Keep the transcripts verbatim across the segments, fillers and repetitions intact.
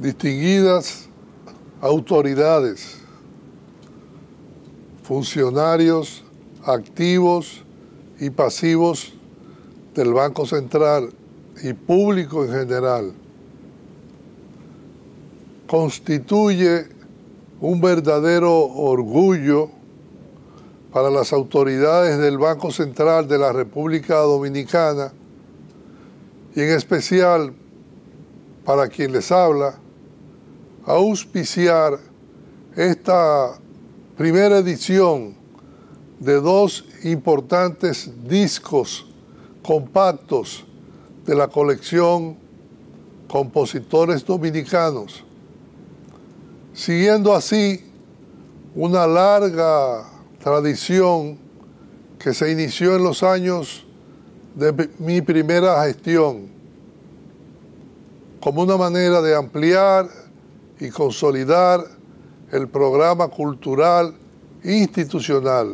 distinguidas autoridades, funcionarios activos y pasivos del Banco Central y público en general, constituye un verdadero orgullo para las autoridades del Banco Central de la República Dominicana y en especial para quien les habla, auspiciar esta primera edición de dos importantes discos compactos de la colección Compositores Dominicanos, siguiendo así una larga tradición que se inició en los años de mi primera gestión, como una manera de ampliar y consolidar el programa cultural institucional.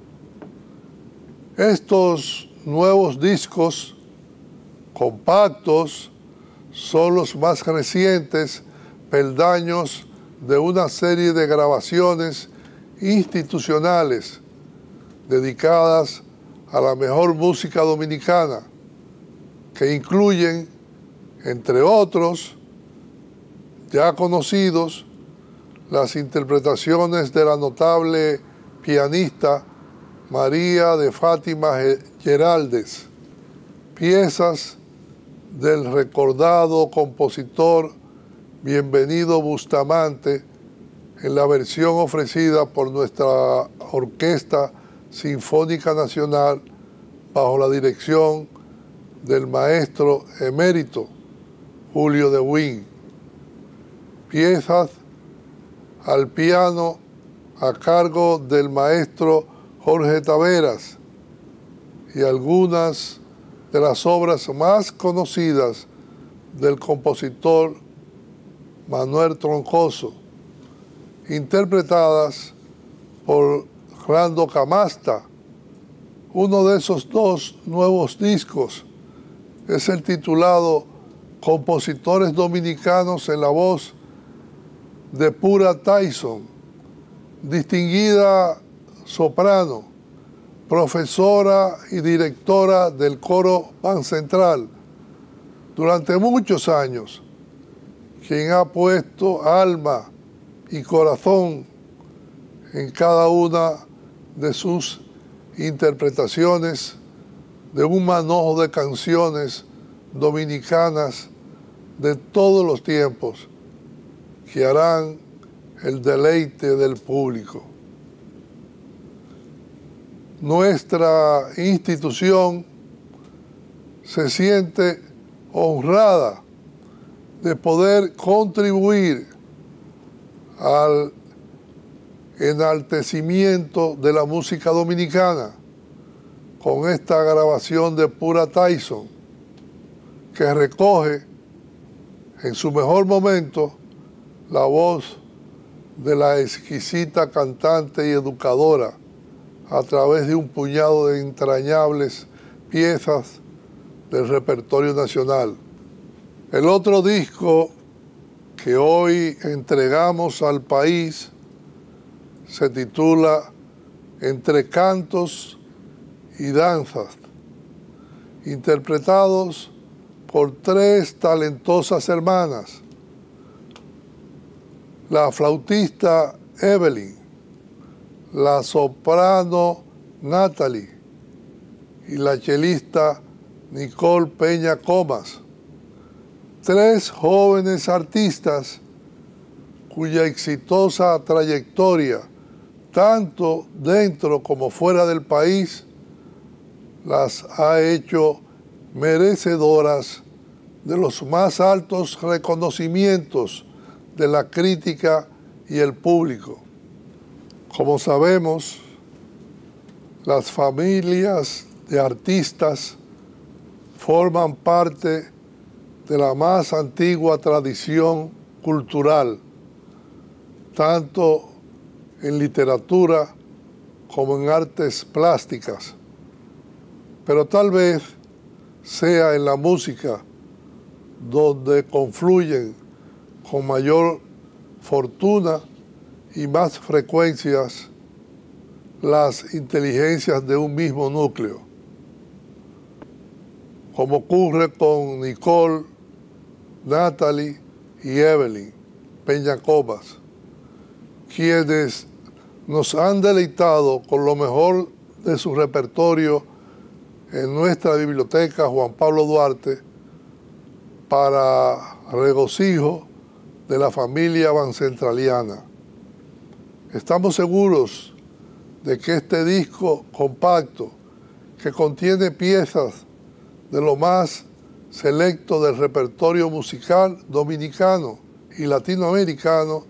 Estos nuevos discos compactos son los más recientes peldaños de una serie de grabaciones institucionales dedicadas a la mejor música dominicana, que incluyen, entre otros, ya conocidos, las interpretaciones de la notable pianista María de Fátima Geraldes, piezas del recordado compositor Bienvenido Bustamante en la versión ofrecida por nuestra Orquesta Sinfónica Nacional bajo la dirección del maestro emérito Julio de Win. Piezas al piano a cargo del maestro Jorge Taveras y algunas de las obras más conocidas del compositor Manuel Troncoso, interpretadas por Rando Camasta. Uno de esos dos nuevos discos es el titulado Compositores Dominicanos en la voz de Pura Tyson, distinguida soprano, profesora y directora del coro Ban Central durante muchos años, quien ha puesto alma y corazón en cada una de sus interpretaciones de un manojo de canciones dominicanas de todos los tiempos que harán el deleite del público. Nuestra institución se siente honrada de poder contribuir al enaltecimiento de la música dominicana con esta grabación de Pura Tyson, que recoge en su mejor momento la voz de la exquisita cantante y educadora a través de un puñado de entrañables piezas del repertorio nacional. El otro disco que hoy entregamos al país se titula Entre Cantos y Danzas, interpretados por tres talentosas hermanas: la flautista Evelyn, la soprano Natalie y la chelista Nicole Peña Comas. Tres jóvenes artistas cuya exitosa trayectoria, tanto dentro como fuera del país, las ha hecho merecedoras de los más altos reconocimientos de la crítica y el público. Como sabemos, las familias de artistas forman parte de la más antigua tradición cultural, tanto en literatura como en artes plásticas, pero tal vez sea en la música donde confluyen con mayor fortuna y más frecuencias las inteligencias de un mismo núcleo, como ocurre con Nicole, Natalie y Evelyn Peña-Comas, quienes nos han deleitado con lo mejor de su repertorio en nuestra biblioteca Juan Pablo Duarte para regocijo de la familia bancentraliana. Estamos seguros de que este disco compacto, que contiene piezas de lo más selecto del repertorio musical dominicano y latinoamericano,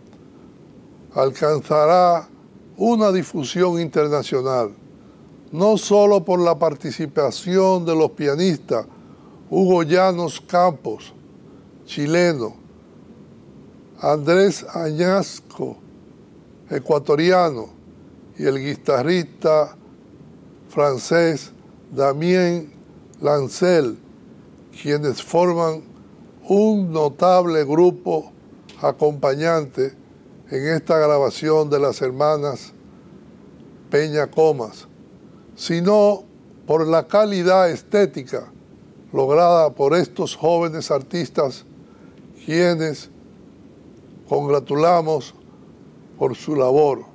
alcanzará una difusión internacional, no solo por la participación de los pianistas Hugo Llanos Campos, chileno, Andrés Añasco, ecuatoriano, y el guitarrista francés Damien Lancel, quienes forman un notable grupo acompañante en esta grabación de las hermanas Peña-Comas, sino por la calidad estética lograda por estos jóvenes artistas, quienes congratulamos por su labor.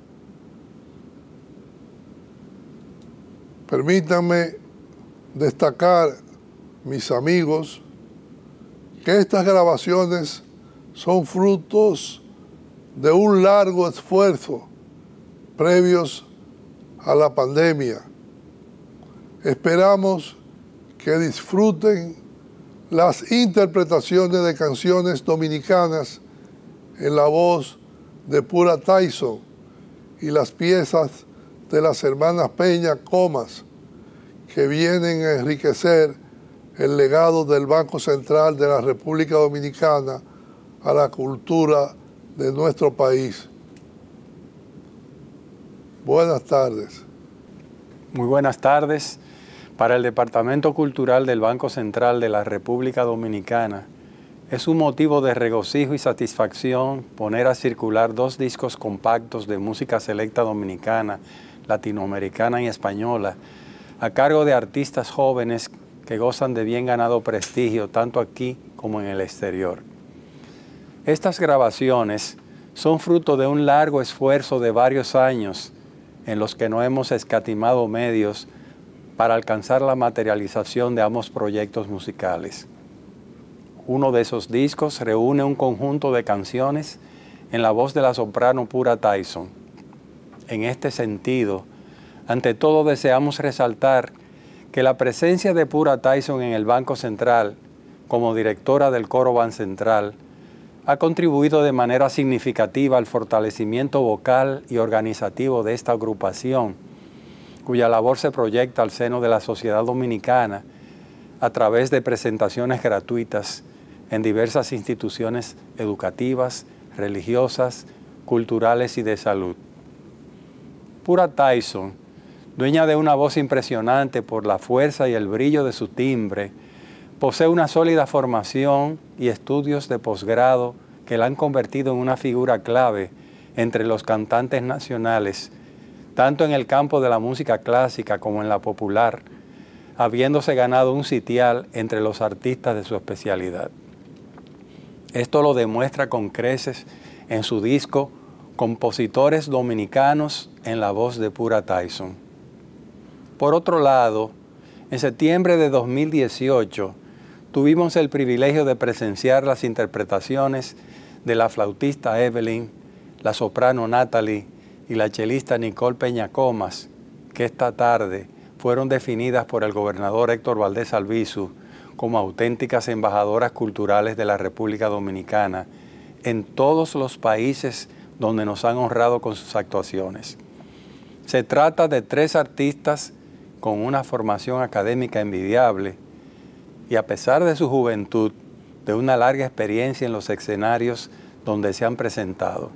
Permítanme destacar, mis amigos, que estas grabaciones son frutos de un largo esfuerzo previos a la pandemia. Esperamos que disfruten las interpretaciones de canciones dominicanas en la voz de Pura Tyson y las piezas de las hermanas Peña-Comas, que vienen a enriquecer el legado del Banco Central de la República Dominicana a la cultura de nuestro país. Buenas tardes. Muy buenas tardes. Para el Departamento Cultural del Banco Central de la República Dominicana, es un motivo de regocijo y satisfacción poner a circular dos discos compactos de música selecta dominicana, latinoamericana y española, a cargo de artistas jóvenes que gozan de bien ganado prestigio tanto aquí como en el exterior. Estas grabaciones son fruto de un largo esfuerzo de varios años en los que no hemos escatimado medios para alcanzar la materialización de ambos proyectos musicales. Uno de esos discos reúne un conjunto de canciones en la voz de la soprano Pura Tyson. En este sentido, ante todo deseamos resaltar que la presencia de Pura Tyson en el Banco Central, como directora del Coro Bancentral, ha contribuido de manera significativa al fortalecimiento vocal y organizativo de esta agrupación, cuya labor se proyecta al seno de la sociedad dominicana a través de presentaciones gratuitas en diversas instituciones educativas, religiosas, culturales y de salud. Pura Tyson, dueña de una voz impresionante por la fuerza y el brillo de su timbre, posee una sólida formación y estudios de posgrado que la han convertido en una figura clave entre los cantantes nacionales, tanto en el campo de la música clásica como en la popular, habiéndose ganado un sitial entre los artistas de su especialidad. Esto lo demuestra con creces en su disco Compositores Dominicanos en la voz de Pura Tyson. Por otro lado, en septiembre de dos mil dieciocho, tuvimos el privilegio de presenciar las interpretaciones de la flautista Evelyn, la soprano Natalie y la chelista Nicole Peña-Comas, que esta tarde fueron definidas por el gobernador Héctor Valdés Albizu como auténticas embajadoras culturales de la República Dominicana en todos los países donde nos han honrado con sus actuaciones. Se trata de tres artistas con una formación académica envidiable y, a pesar de su juventud, de una larga experiencia en los escenarios donde se han presentado.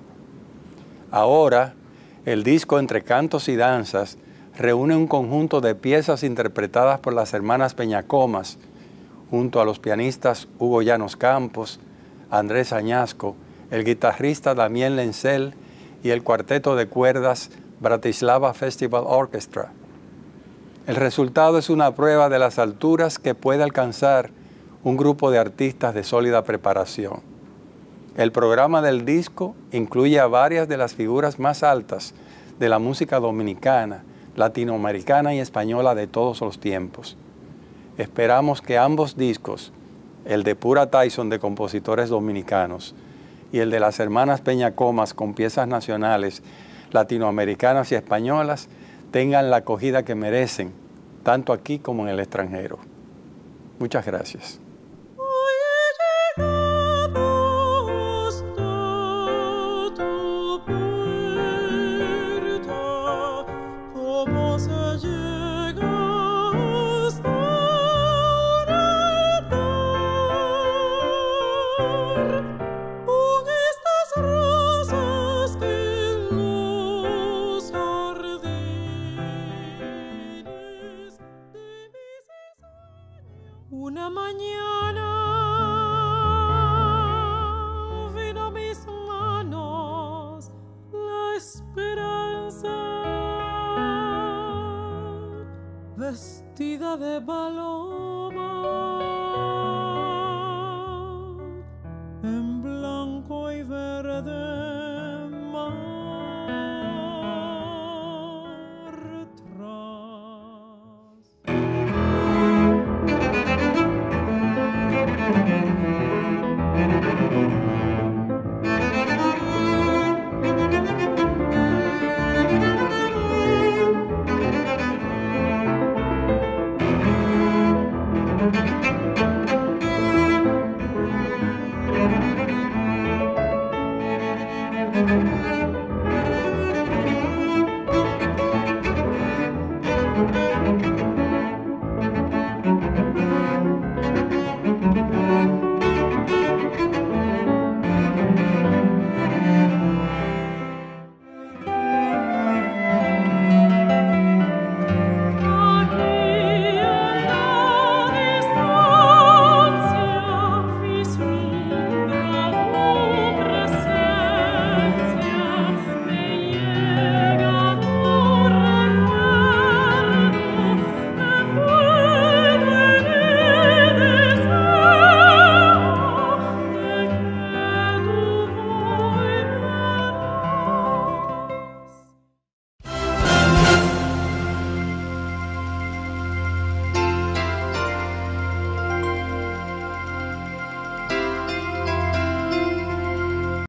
Ahora, el disco Entre Cantos y Danzas reúne un conjunto de piezas interpretadas por las hermanas Peña-Comas, junto a los pianistas Hugo Llanos Campos, Andrés Añasco, el guitarrista Damián Lenzel y el cuarteto de cuerdas Bratislava Festival Orchestra. El resultado es una prueba de las alturas que puede alcanzar un grupo de artistas de sólida preparación. El programa del disco incluye a varias de las figuras más altas de la música dominicana, latinoamericana y española de todos los tiempos. Esperamos que ambos discos, el de Pura Tyson de compositores dominicanos y el de las hermanas Peña Comas con piezas nacionales latinoamericanas y españolas, tengan la acogida que merecen, tanto aquí como en el extranjero. Muchas gracias. Una mañana vino a mis manos la esperanza, vestida de valor.